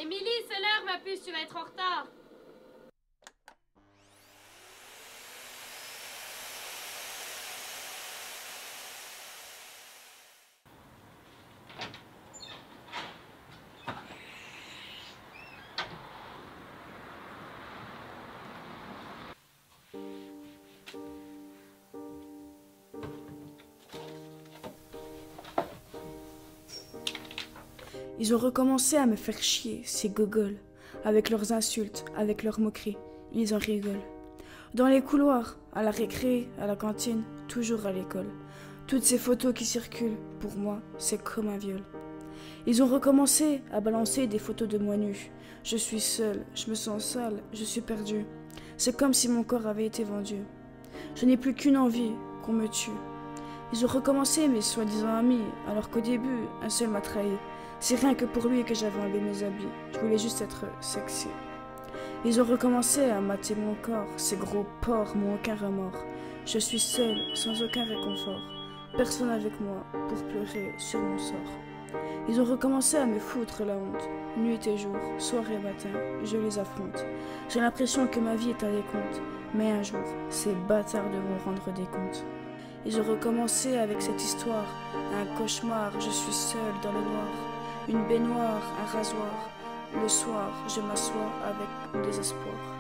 Émilie, c'est l'heure, ma puce, tu vas être en retard. Ils ont recommencé à me faire chier, ces gogoles, avec leurs insultes, avec leurs moqueries. Ils en rigolent. Dans les couloirs, à la récré, à la cantine, toujours à l'école. Toutes ces photos qui circulent, pour moi, c'est comme un viol. Ils ont recommencé à balancer des photos de moi nue. Je suis seule, je me sens sale, je suis perdue. C'est comme si mon corps avait été vendu. Je n'ai plus qu'une envie, qu'on me tue. Ils ont recommencé mes soi-disant amis, alors qu'au début, un seul m'a trahi. C'est rien que pour lui que j'avais enlevé mes habits. Je voulais juste être sexy. Ils ont recommencé à mater mon corps. Ces gros porcs n'ont aucun remords. Je suis seule, sans aucun réconfort. Personne avec moi pour pleurer sur mon sort. Ils ont recommencé à me foutre la honte. Nuit et jour, soir et matin, je les affronte. J'ai l'impression que ma vie est un décompte. Mais un jour, ces bâtards devront rendre des comptes. Ils ont recommencé avec cette histoire. Un cauchemar, je suis seule dans le noir. Une baignoire, un rasoir. Le soir, je m'assois avec désespoir.